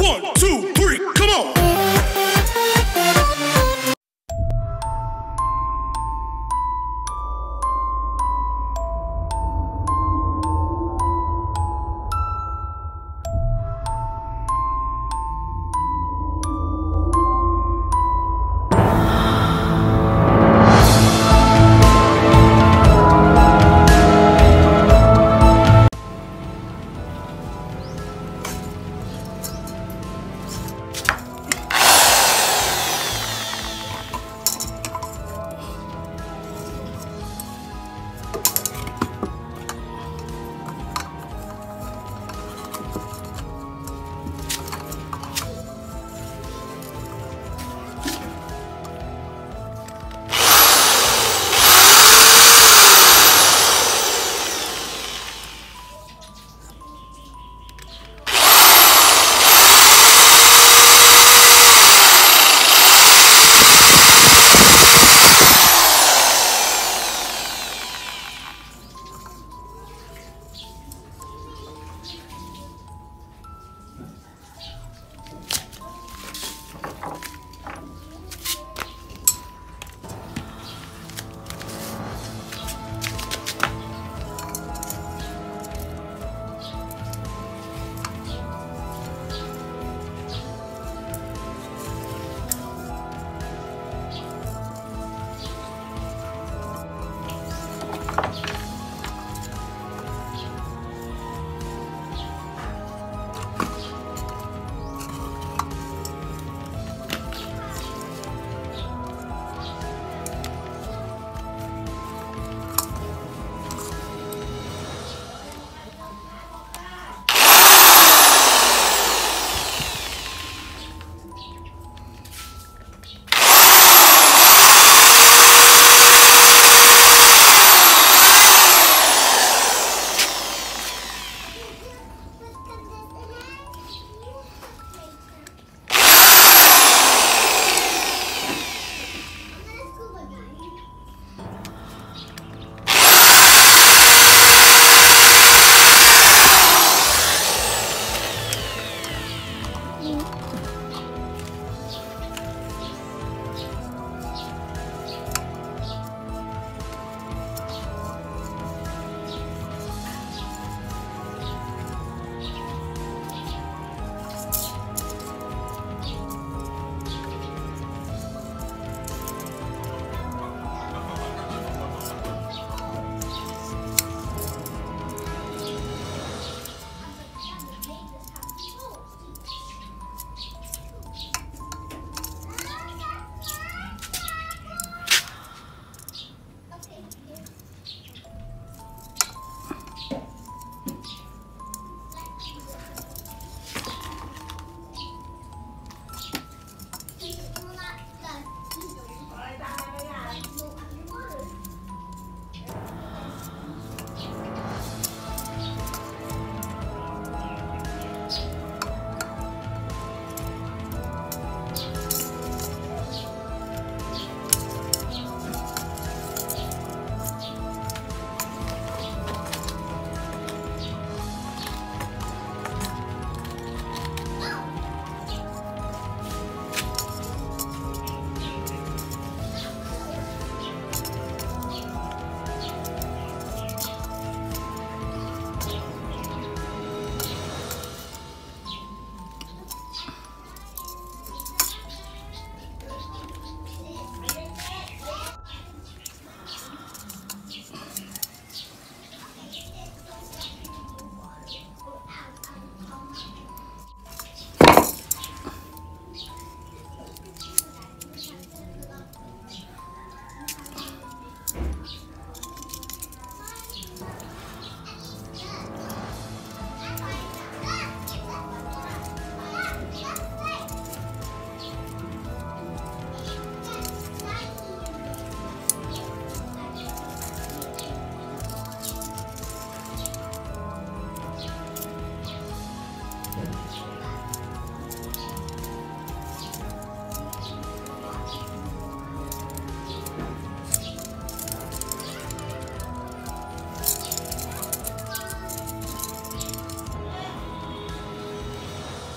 1, 2, 3, come on.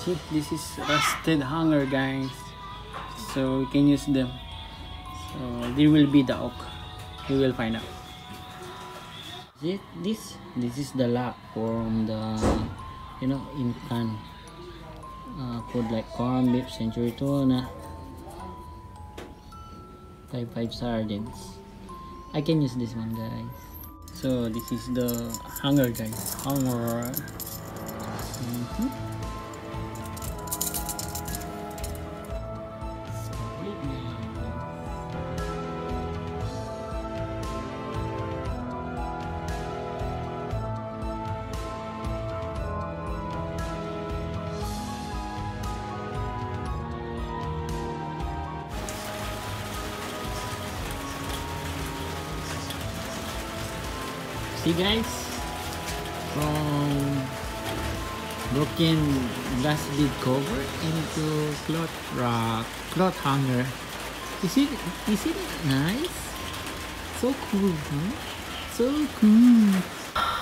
See, this is rusted hanger, guys. So we can use them. So there will be the oak. We will find out. See, this is the lock from the, you know, in can food like corn beef, century tuna, 5 sardines. I can use this one, guys. So this is the hanger, guys. Hanger. See, guys, from broken glass lid cover into cloth hanger. Is it nice? So cool, huh? So cool.